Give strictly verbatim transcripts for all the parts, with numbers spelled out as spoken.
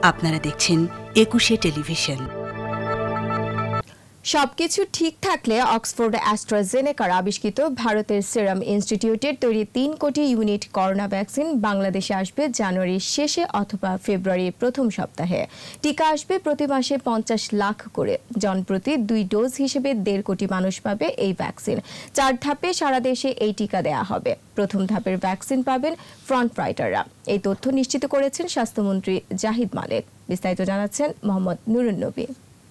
আপনারা দেখছেন একুশে টেলিভিশন। সবকিছু ঠিক থাকলে অক্সফোর্ড অ্যাস্ট্রাজেনেকার আবিষ্কৃত ভারতের সেরাম ইনস্টিটিউটের তৈরি তিন কোটি ইউনিট করোনা ভ্যাকসিন বাংলাদেশে আসবে জানুয়ারির শেষে অথবা ফেব্রুয়ারির প্রথম সপ্তাহে। টিকা আসবে প্রতি মাসে পঞ্চাশ লাখ করে, জনপ্রতি দুই ডোজ হিসেবে দেড় কোটি মানুষ পাবে এই ভ্যাকসিন। চার ধাপে সারা দেশে এই টিকা দেয়া হবে। প্রথম ধাপের ভ্যাকসিন পাবেন ফ্রন্ট ফাইটাররা। এই তথ্য নিশ্চিত করেছেন স্বাস্থ্যমন্ত্রী জাহিদ মালেক। বিস্তারিত জানাচ্ছেন মোহাম্মদ নুরুন নবী।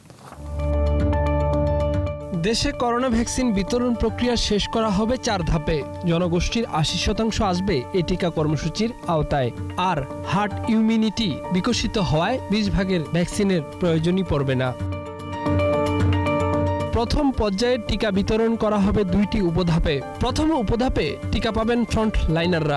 দেশে করোনা ভ্যাকসিন বিতরণ প্রক্রিয়া শেষ করা হবে চার ধাপে। জনগোষ্ঠীর আশি শতাংশ আসবে এই টিকা কর্মসূচির আওতায়। আর হার্ড ইমিউনিটি বিকশিত হওয়ায় বিশ ভাগের ভ্যাকসিনের প্রয়োজনই পড়বে না। প্রথম পর্যায়ে টিকা বিতরণ করা হবে দুইটি উপধাপে। প্রথম উপধাপে টিকা পাবেন ফ্রন্ট লাইনাররা।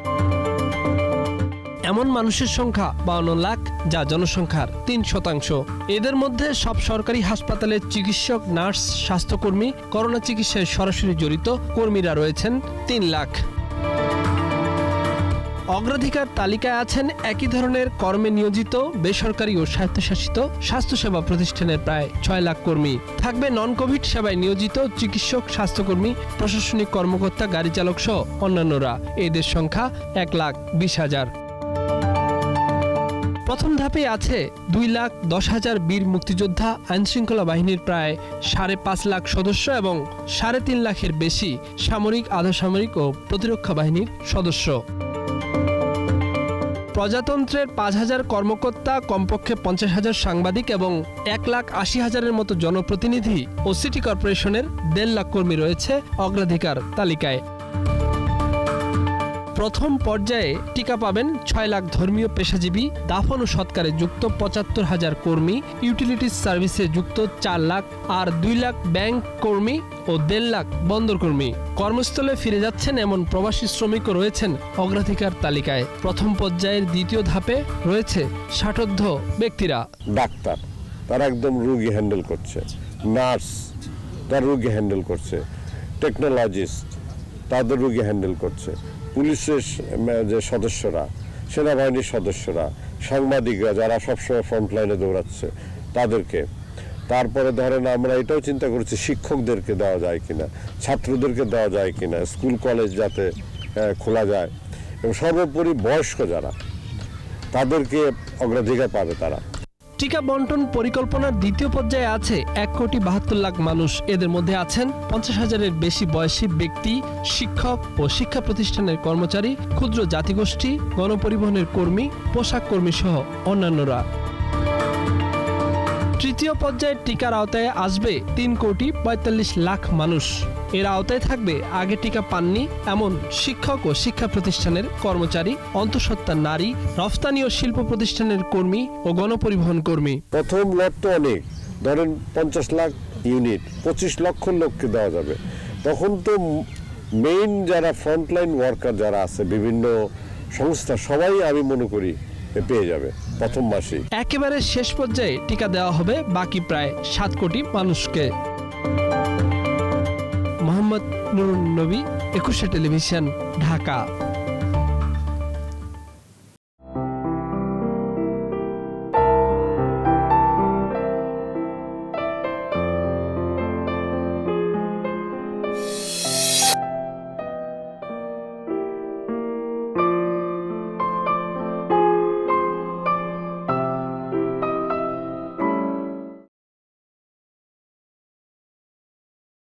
এমন মানুষের সংখ্যা বাউন্ন লাখ, যা জনসংখ্যার তিন শতাংশ। এদের মধ্যে সব সরকারি হাসপাতালের চিকিৎসক, নার্স, স্বাস্থ্যকর্মী, করোনা চিকিৎসায় সরাসরি জড়িত কর্মীরা রয়েছেন তিন লাখ। অগ্রাধিকার তালিকায় আছেন একই ধরনের কর্মে নিয়োজিত বেসরকারি ও স্বায়ত্তশাসিত স্বাস্থ্যসেবা প্রতিষ্ঠানের প্রায় ছয় লাখ কর্মী। থাকবে নন কোভিড সেবায় নিয়োজিত চিকিৎসক, স্বাস্থ্যকর্মী, প্রশাসনিক কর্মকর্তা, গাড়ি চালক সহ অন্যান্যরা। এদের সংখ্যা এক লাখ বিশ হাজার। প্রথম ধাপে আছে দুই লাখ দশ হাজার বীর মুক্তিযোদ্ধা, আইনশৃঙ্খলা বাহিনীর প্রায় সাড়ে পাঁচ লাখ সদস্য এবং সাড়ে তিন লাখের বেশি সামরিক, আধাসামরিক ও প্রতিরক্ষা বাহিনীর সদস্য। প্রজাতন্ত্রের পাঁচ হাজার কর্মকর্তা, কমপক্ষে পঞ্চাশ হাজার সাংবাদিক এবং এক লাখ আশি হাজারের মতো জনপ্রতিনিধি ও সিটি কর্পোরেশনের দেড় লাখ কর্মী রয়েছে অগ্রাধিকার তালিকায়। প্রথম পর্যায়ে টিকা পাবেন ছয় লাখ ধর্মীয় পেশাজীবী, দাফন ও সৎকারে যুক্ত পঁচাত্তর হাজার কর্মী, ইউটিলিটিস সার্ভিসে যুক্ত চার লাখ, আর দুই লাখ ব্যাংক কর্মী ও দেড় লাখ বন্দর কর্মী। কর্মস্থলে ফিরে যাচ্ছেন এমন প্রবাসী শ্রমিকও রয়েছেন অগ্রাধিকার তালিকায়। প্রথম পর্যায়ের দ্বিতীয় ধাপে রয়েছে ষাটোর্ধ্ব ব্যক্তিরা। ডাক্তার তারা একদম রোগী হ্যান্ডেল করছে, নার্স তার রোগী হ্যান্ডেল করছে, টেকনোলজিস্ট তাদের রোগী হ্যান্ডেল করছে, পুলিশের যে সদস্যরা, সেনাবাহিনীর সদস্যরা, সাংবাদিকরা যারা সবসময় ফ্রন্টলাইনে দৌড়াচ্ছে তাদেরকে। তারপরে ধরেন আমরা এটাও চিন্তা করছি শিক্ষকদেরকে দেওয়া যায় কিনা, ছাত্রদেরকে দেওয়া যায় কিনা, স্কুল কলেজ যাতে খোলা যায়, এবং সর্বোপরি বয়স্ক যারা তাদেরকে অগ্রাধিকার পাবে তারা। টিকা বন্টন পরিকল্পনার দ্বিতীয় পর্যায়ে আছে এক কোটি বাহাত্তর লাখ মানুষ। এদের মধ্যে আছেন পঞ্চাশ হাজারের বেশি বয়সী ব্যক্তি, শিক্ষক ও শিক্ষা প্রতিষ্ঠানের কর্মচারী, ক্ষুদ্র জাতিগোষ্ঠী, গণপরিবহনের কর্মী, পোশাক কর্মী সহ অন্যান্যরা। তৃতীয় পর্যায়ে টিকার আওতায় আসবে তিন কোটি পঁয়তাল্লিশ লাখ মানুষ। এর আওতায় থাকবে আগে টিকা পাননি এমন শিক্ষক ও শিক্ষা প্রতিষ্ঠানের কর্মচারী, অন্তঃসত্ত্বা নারী, রফতানি ও শিল্প প্রতিষ্ঠানের কর্মী ও গণপরিবহন কর্মী। প্রথম লট তো অনেক, ধরেন পঞ্চাশ লাখ ইউনিট, পঁচিশ লক্ষ লোককে দেওয়া যাবে। তখন তো মেইন যারা ফ্রন্টলাইন ওয়ার্কার যারা আছে, বিভিন্ন সংস্থা, সবাই আমি মনে করি পেয়ে যাবে প্রথম মাসে। একেবারে শেষ পর্যায়ে টিকা দেওয়া হবে বাকি প্রায় সাত কোটি মানুষকে। মোহাম্মদ নুরুন নবী, একুশে টেলিভিশন, ঢাকা।